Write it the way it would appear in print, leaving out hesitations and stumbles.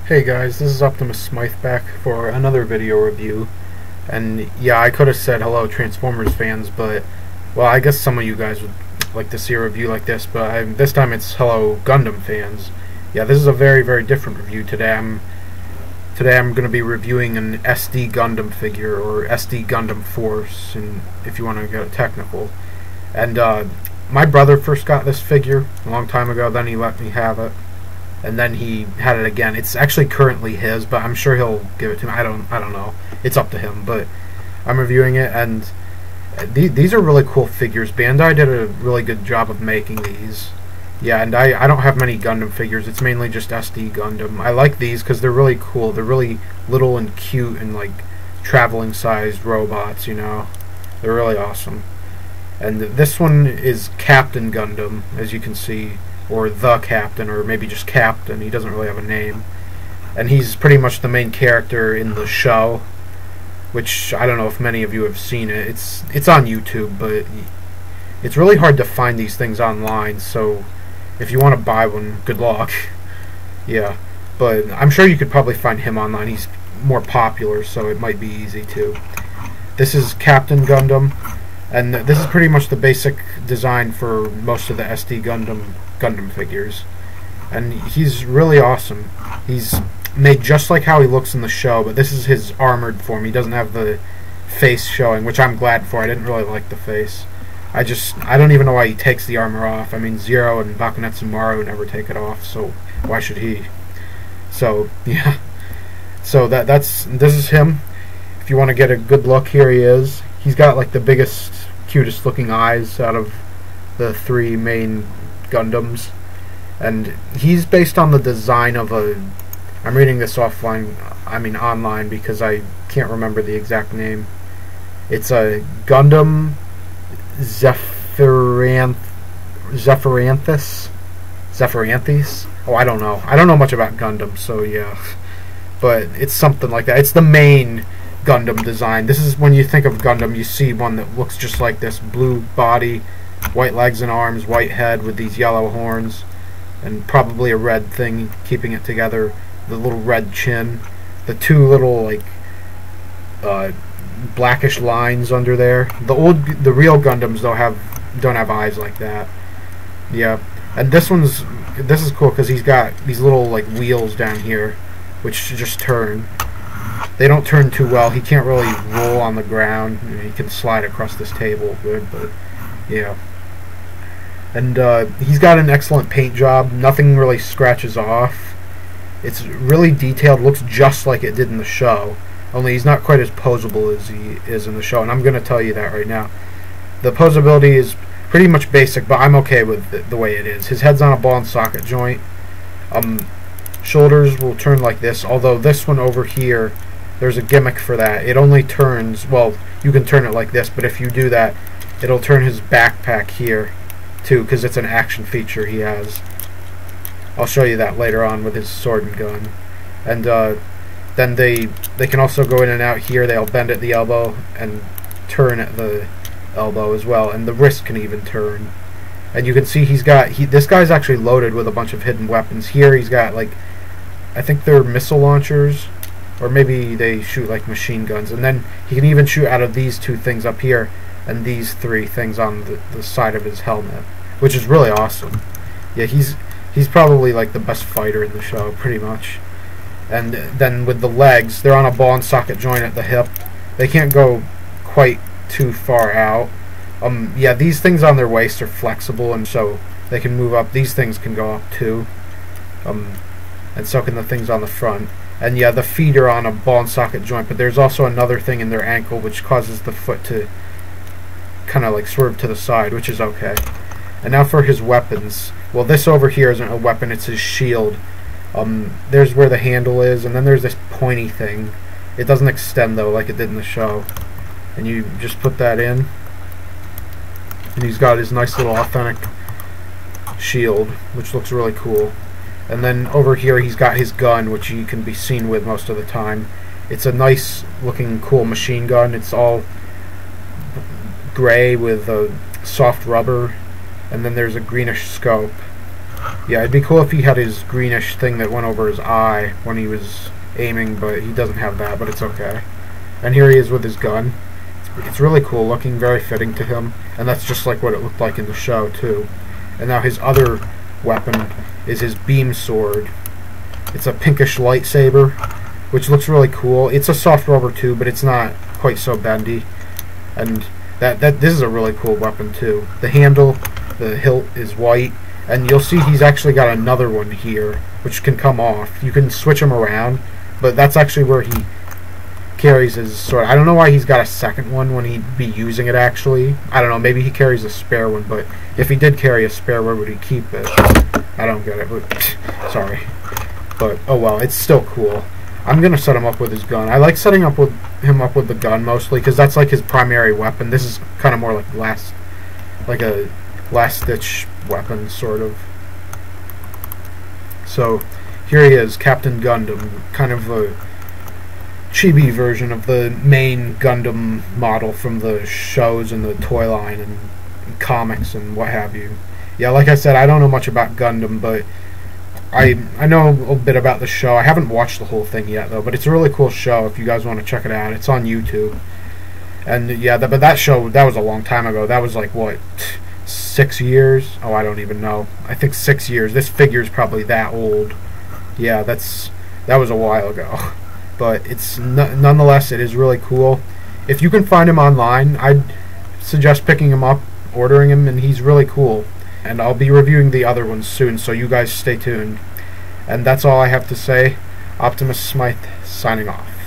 Hey guys, this is Optimus Smythe back for another video review. And yeah, I could have said hello Transformers fans, but well, I guess some of you guys would like to see a review like this, but this time it's hello Gundam fans. Yeah, this is a very different review today. Today I'm going to be reviewing an SD Gundam figure, or SD Gundam Force, and if you want to get technical. And my brother first got this figure a long time ago, then he let me have it. And then he had it again. It's actually currently his, but I'm sure he'll give it to me. I don't know. It's up to him, but I'm reviewing it, and these are really cool figures. Bandai did a really good job of making these. Yeah, and I don't have many Gundam figures. It's mainly just SD Gundam. I like these because they're really cool. They're really little and cute and like traveling sized robots, you know. They're really awesome. And this one is Captain Gundam, as you can see. Or the Captain, or maybe just Captain. He doesn't really have a name. And he's pretty much the main character in the show, which I don't know if many of you have seen it. It's on YouTube, but it's really hard to find these things online, so if you want to buy one, good luck. Yeah, but I'm sure you could probably find him online. He's more popular, so it might be easy too. This is Captain Gundam, and this is pretty much the basic design for most of the SD Gundam figures, and he's really awesome. He's made just like how he looks in the show, but this is his armored form. He doesn't have the face showing, which I'm glad for. I didn't really like the face. I don't even know why he takes the armor off. I mean, Zero and Bakunet and Maru never take it off, so why should he? So yeah, so this is him. If you want to get a good look, here he is. He's got like the biggest, cutest looking eyes out of the three main Gundams, and he's based on the design of I'm reading this online because I can't remember the exact name. It's a Gundam Zephyranthes. Oh, I don't know much about Gundam, so yeah, but it's something like that. It's the main Gundam design. This is, when you think of Gundam, you see one that looks just like this: blue body, white legs and arms, white head with these yellow horns, and probably a red thing keeping it together. The little red chin, the two little like blackish lines under there. The real Gundams don't have eyes like that. Yeah, and this is cool because he's got these little like wheels down here, which just turn. They don't turn too well. He can't really roll on the ground. He can slide across this table good, but yeah. And he's got an excellent paint job. Nothing really scratches off. It's really detailed. Looks just like it did in the show. Only he's not quite as posable as he is in the show. And I'm going to tell you that right now. The posability is pretty much basic, but I'm okay with the way it is. His head's on a ball and socket joint. Shoulders will turn like this. Although this one over here, there's a gimmick for that. It only turns, well, you can turn it like this, but if you do that, it'll turn his backpack here too, because it's an action feature he has. I'll show you that later on with his sword and gun. And then they can also go in and out here. They'll bend at the elbow and turn at the elbow as well, and the wrist can even turn. And you can see this guy's actually loaded with a bunch of hidden weapons. Here he's got, like, I think they're missile launchers, or maybe they shoot like machine guns, and then he can even shoot out of these two things up here and these three things on the side of his helmet, which is really awesome. Yeah, he's probably like the best fighter in the show, pretty much. And then with the legs, they're on a ball and socket joint at the hip. They can't go quite too far out. Yeah, these things on their waist are flexible, and so they can move up. These things can go up too. And so can the things on the front. And yeah, the feet are on a ball and socket joint, but there's also another thing in their ankle which causes the foot to kind of like swerve to the side, which is okay. And now for his weapons. Well, this over here isn't a weapon, it's his shield. There's where the handle is, and then there's this pointy thing. It doesn't extend though like it did in the show. And you just put that in, and he's got his nice little authentic shield, which looks really cool. And then over here he's got his gun, which he can be seen with most of the time. It's a nice looking cool machine gun. It's all gray with soft rubber, and then there's a greenish scope. Yeah, it'd be cool if he had his greenish thing that went over his eye when he was aiming, but he doesn't have that, but it's okay. And here he is with his gun. It's really cool looking, very fitting to him, and that's just like what it looked like in the show, too. And now his other weapon is his beam sword. It's a pinkish lightsaber, which looks really cool. It's a soft rubber, too, but it's not quite so bendy. And this is a really cool weapon, too. The handle, the hilt is white, and you'll see he's actually got another one here, which can come off. You can switch him around, but that's actually where he carries his sword. I don't know why he's got a second one when he'd be using it, actually. I don't know, maybe he carries a spare one, but if he did carry a spare, where would he keep it? I don't get it, but sorry. But, oh well, it's still cool. I'm going to set him up with his gun. I like setting him up with the gun, mostly, because that's like his primary weapon. This is kind of more like a last-ditch weapon, sort of. So, here he is, Captain Gundam, kind of a chibi version of the main Gundam model from the shows and the toy line and comics and what have you. Yeah, like I said, I don't know much about Gundam, but I know a bit about the show. I haven't watched the whole thing yet, though, but it's a really cool show if you guys want to check it out. It's on YouTube. And, yeah, but that show, that was a long time ago. That was like, what, 6 years? Oh, I don't even know. I think 6 years. This figure's probably that old. Yeah, that was a while ago. But it's nonetheless, it is really cool. If you can find him online, I'd suggest picking him up, ordering him, and he's really cool. And I'll be reviewing the other ones soon, so you guys stay tuned. And that's all I have to say. Optimus Smythe, signing off.